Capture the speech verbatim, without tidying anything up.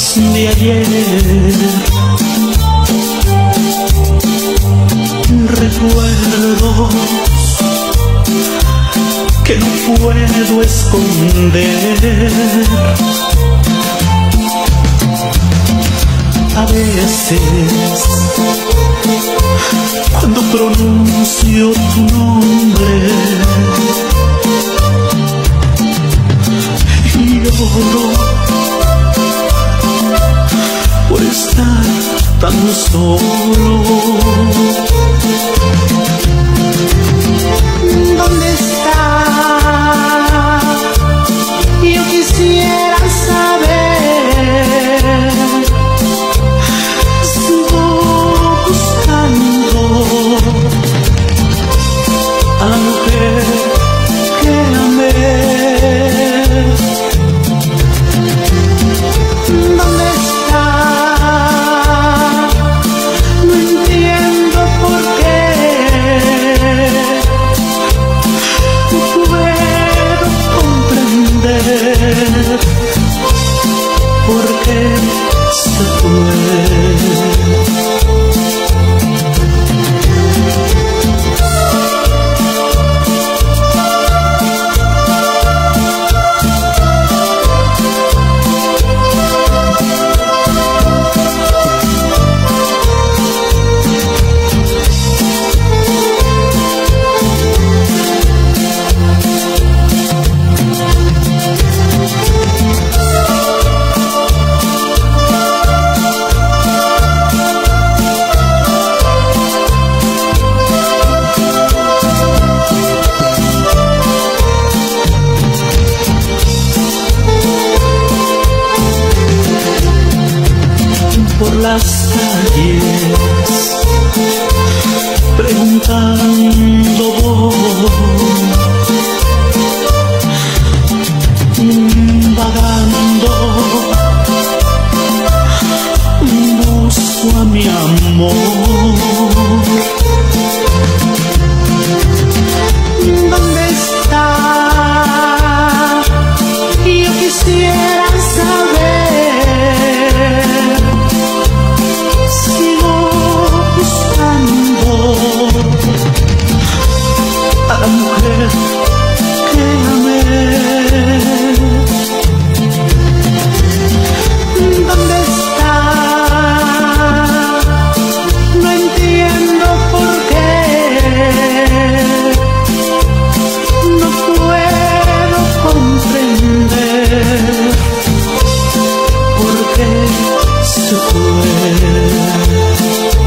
de ayer. Recuerdos que no puedo esconder. A veces, cuando pronuncio tu nombre, lloro por estar tan solo. ¿Dónde está? Yo quisiera saber. Sigo buscando a la mujer que amé. ¿Dónde está? No entiendo por qué. No puedo comprender por qué se fue. Por las calles preguntando voy, vagando, busco a mi amor. ¿Dónde está? Yo quisiera saber. Sigo buscando a la mujer que amé. ¿Dónde está? No entiendo por qué. No puedo comprender por qué se fue.